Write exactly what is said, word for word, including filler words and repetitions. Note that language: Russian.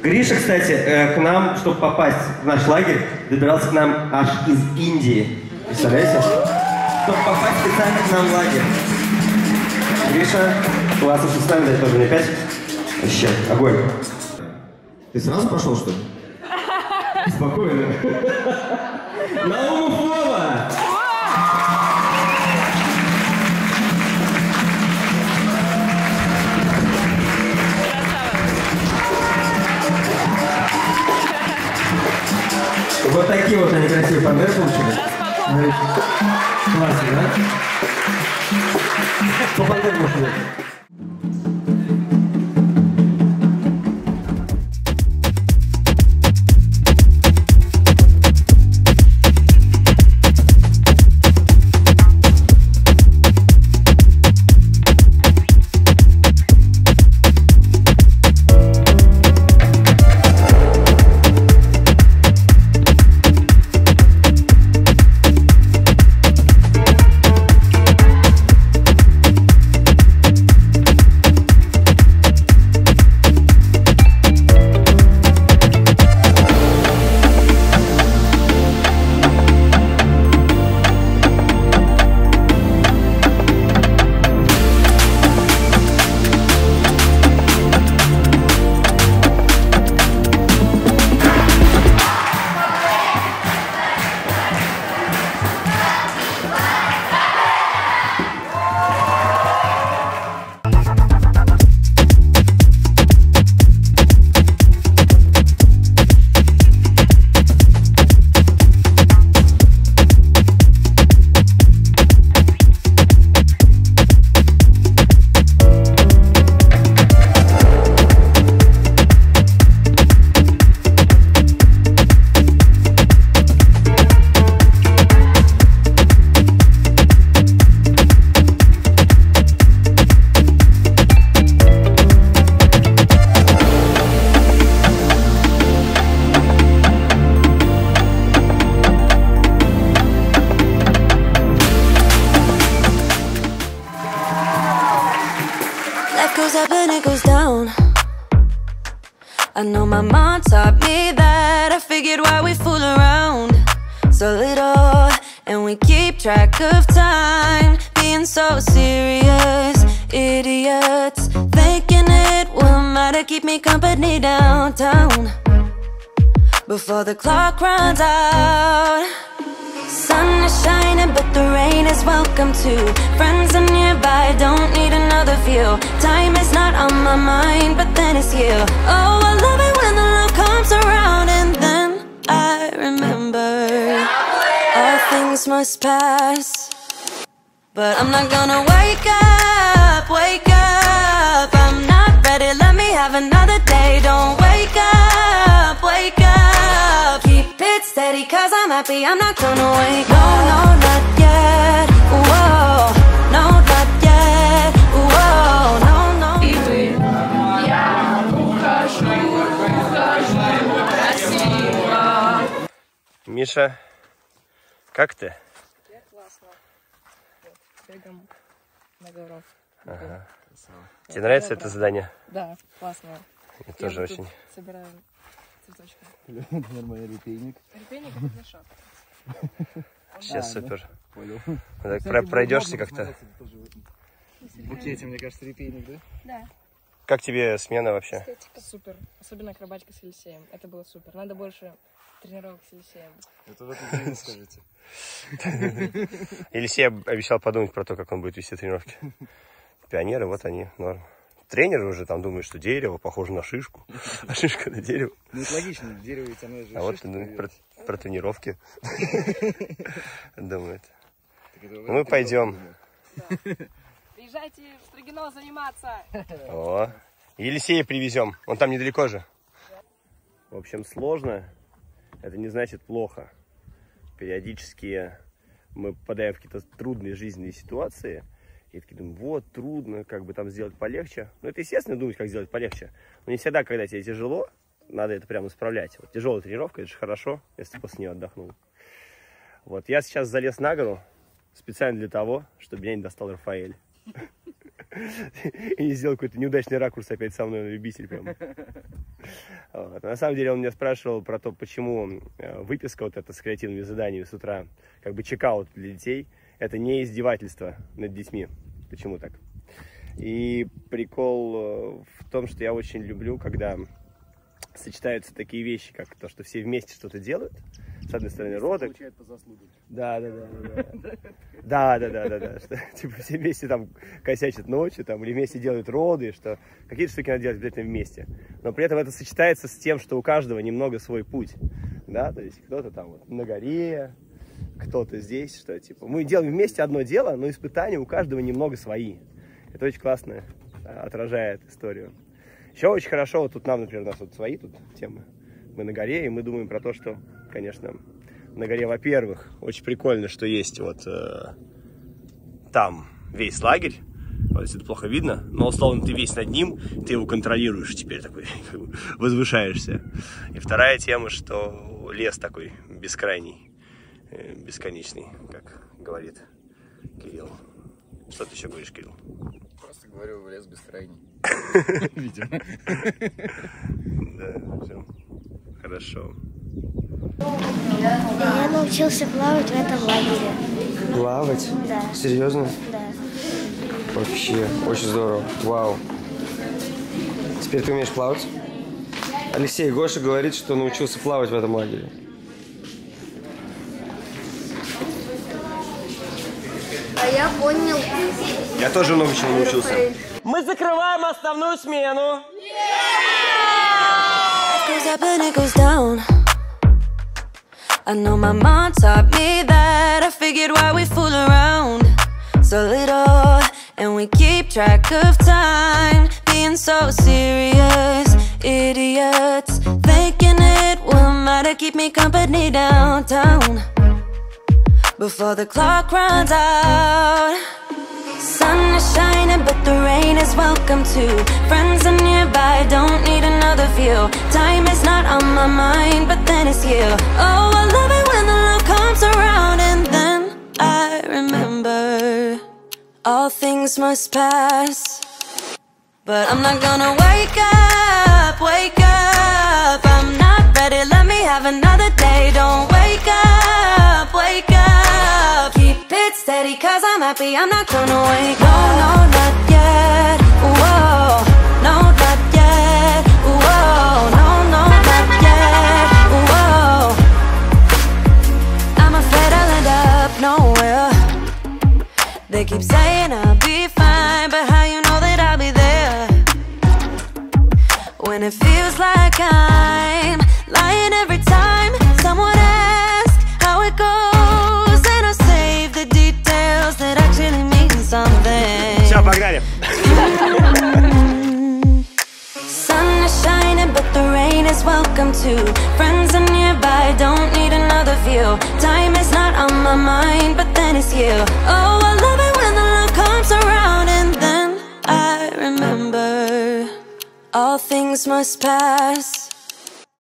Гриша, кстати, э, к нам, чтобы попасть в наш лагерь, добирался к нам аж из Индии. Представляете? Чтобы попасть специально к нам в лагерь. Гриша, классно, что с нами, дай тоже мне пять. Вообще, огонь. Ты сразу пошел, что ли? Спокойно. Наумов-Вова! Вот такие вот они красивые пантеры получили. Классно, да? По пантеру можно взять. Up and it goes down. I know my mom taught me that. I figured why we fool around so little, and we keep track of time, being so serious, idiots, thinking it will matter, keep me company downtown before the clock runs out. Sun is shining, but the rain is welcome too. Friends are nearby, don't need another view. Time is not on my mind, but then it's you. Oh, I love it when the love comes around, and then I remember all things must pass. But I'm not gonna wake up, wake up. I'm not ready, let me have another day. Don't wake up, wake up. Keep it steady, cause I'm happy, I'm not gonna wake up. No, no, not yet, whoa. No, not yet, whoa. No, no. И вы, я ухожу, ухожу, красиво. Миша, как ты? Я классно. Бегом на горох. Ага. Тебе нравится это задание? Да, классно. Мне тоже очень. Собираем цветочки. Нормальный репейник. Репейник это для шапки. Вообще супер. Понял. Так про пройдешься как-то. В букете, мне кажется, репейник, да? Да. Как тебе смена вообще? Эстетика. Супер. Особенно акробатика с Елисеем. Это было супер. Надо больше тренировок с Елисеем. Это вот это вы скажете. Елисей обещал подумать про то, как он будет вести тренировки. Пионеры, вот они, норм. Тренеры уже там думают, что дерево похоже на шишку, а шишка на дерево. Ну это логично, дерево ведь оно же. А вот про, про тренировки думает. Ну мы пойдем. Приезжайте в Строгино заниматься. О, Елисея привезем, он там недалеко же. В общем, сложно, это не значит плохо. Периодически мы попадаем в какие-то трудные жизненные ситуации. И такие думаю, вот, трудно, как бы там сделать полегче. Ну, это естественно думать, как сделать полегче. Но не всегда, когда тебе тяжело, надо это прямо исправлять. Вот тяжелая тренировка, это же хорошо, если ты после нее отдохнул. Вот, я сейчас залез на гору специально для того, чтобы меня не достал Рафаэль. И не сделал какой-то неудачный ракурс опять со мной на любитель прям. Вот. На самом деле он меня спрашивал про то, почему выписка вот эта с креативными заданиями с утра, как бы чекаут для детей, это не издевательство над детьми. Почему так? И прикол в том, что я очень люблю, когда сочетаются такие вещи, как то, что все вместе что-то делают. С одной стороны, роток. По заслугам. Да, да, да, да. Да, да, да, да, да. Что, типа все вместе там косячат ночью, там, или вместе делают роды, что какие-то штуки надо делать обязательно вместе. Но при этом это сочетается с тем, что у каждого немного свой путь. Да, то есть кто-то там вот на горе, кто-то здесь, что типа мы делаем вместе одно дело, но испытания у каждого немного свои. Это очень классно отражает историю. Еще очень хорошо, вот тут нам, например, у нас вот свои тут темы. Мы на горе, и мы думаем про то, что, конечно, на горе, во-первых, очень прикольно, что есть вот э, там весь лагерь. Вот, если это плохо видно, но условно ты весь над ним, ты его контролируешь теперь, такой, возвышаешься. И вторая тема, что лес такой бескрайний, э, бесконечный, как говорит Кирилл. Что ты еще говоришь, Кирилл? Просто говорю, лес бескрайний. Видимо. Да, все. Хорошо. Я научился плавать в этом лагере. Плавать? Да. Серьезно? Да. Вообще, очень здорово. Вау. Теперь ты умеешь плавать? Алексей, Гоша говорит, что научился плавать в этом лагере. А я понял. Я тоже много чего научился. Мы закрываем основную смену. Goes up and it goes down. I know my mom taught me that. I figured why we fool around so little, and we keep track of time, being so serious, idiots, thinking it will matter, keep me company downtown before the clock runs out. Sun is shining, but the rain is welcome too. Friends are nearby, don't need another view. Time is not on my mind, but then it's you. Oh, I love it when the love comes around, and then I remember all things must pass. But I'm not gonna wake up, wake up. I'm not ready, let me have another day. Don't wake up, wake up. Keep it steady, cause I'm happy, I'm not gonna wake up. No, no, not yet, whoa. No, not yet, whoa. No, no, not yet, whoa. I'm afraid I'll end up nowhere. They keep saying I'll be fine, but how you know that I'll be there when it feels like I'm lying every time someone asks how it goes, and I save the details that actually mean something. Все, погнали. Sun is shining, but the rain is welcome too. Friends are nearby, don't need another view. Time is not on my mind, but then it's you. Oh, I love it when the love comes around, and then I remember all things must pass.